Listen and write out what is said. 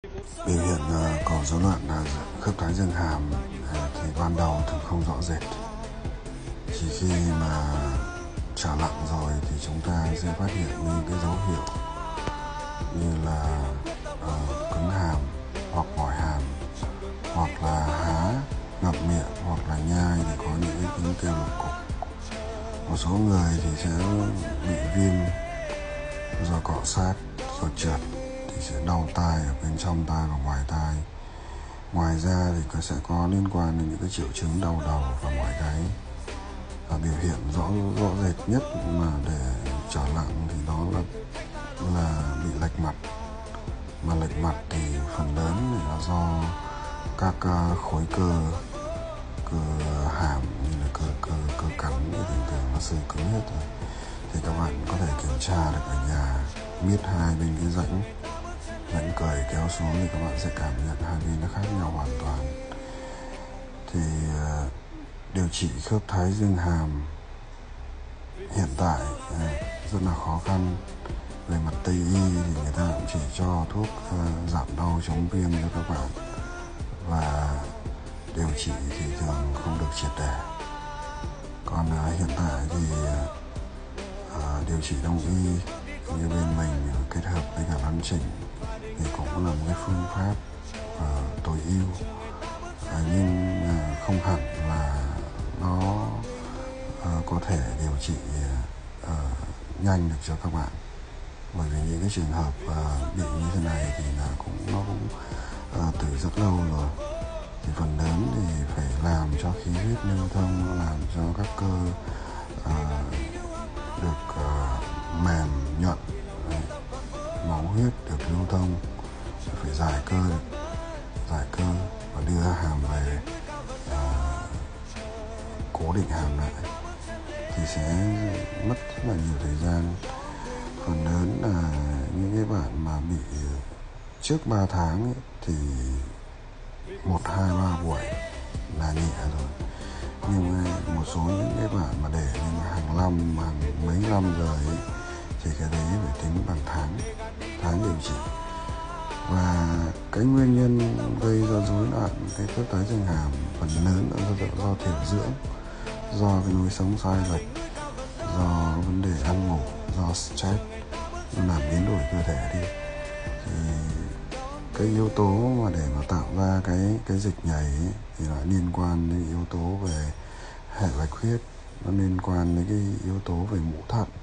Biểu hiện có rối loạn khớp thái dương hàm thì ban đầu thường không rõ rệt. Chỉ khi mà trở nặng rồi thì chúng ta sẽ phát hiện những cái dấu hiệu như là cứng hàm hoặc mỏi hàm, hoặc là há, ngậm miệng, hoặc là nhai thì có những cái tiếng kêu lục cục. Một số người thì sẽ bị viêm do cọ sát, do trượt thì sẽ đau tai ở bên trong tai và ngoài tai. Ngoài ra thì sẽ có liên quan đến những cái triệu chứng đau đầu và mỏi gáy. Và biểu hiện rõ rệt nhất mà để trở nặng thì đó là bị lệch mặt. Mà lệch mặt thì phần lớn thì là do các khối cơ hàm như là cơ cắn thì thường nó sưng cứng hết rồi. Thì các bạn có thể kiểm tra được ở nhà, miết hai bên cái rãnh cởi kéo xuống thì các bạn sẽ cảm nhận hai bên nó khác nhau hoàn toàn. Thì điều trị khớp thái dương hàm hiện tại rất là khó khăn. Về mặt Tây y thì người ta cũng chỉ cho thuốc giảm đau chống viêm cho các bạn, và điều trị thì thường không được triệt để. Còn hiện tại thì điều trị đông y như bên mình kết hợp với cả lăn chỉnh thì cũng là một cái phương pháp tối ưu, nhưng không hẳn là nó có thể điều trị nhanh được cho các bạn. Bởi vì những cái trường hợp bị như thế này thì nó cũng từ rất lâu rồi. Thì phần lớn thì phải làm cho khí huyết lưu thông, làm cho các cơ được mềm nhuận, máu huyết được lưu thông, phải giải cơ và đưa hàm về cố định hàm lại thì sẽ mất rất là nhiều thời gian. Phần lớn là những cái bạn mà bị trước 3 tháng ấy, thì 1, 2, 3 buổi là nhẹ rồi. Nhưng một số những cái bạn mà để hàng năm, hàng mấy năm rồi ấy, thì cái đấy phải tính bằng tháng điều trị. Và cái nguyên nhân gây ra rối loạn cái khớp thái dương hàm phần lớn là do thiểu dưỡng, do cái lối sống sai lệch, do vấn đề ăn ngủ, do stress làm biến đổi cơ thể đi. Thì cái yếu tố mà để mà tạo ra cái dịch nhầy ấy, thì lại liên quan đến yếu tố về hệ bạch huyết, nó liên quan đến cái yếu tố về mũ thận,